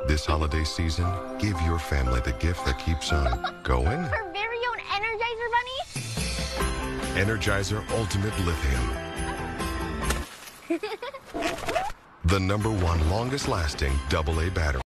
This holiday season, give your family the gift that keeps on going. Our very own Energizer Bunny? Energizer Ultimate Lithium. The #1 longest lasting AA battery.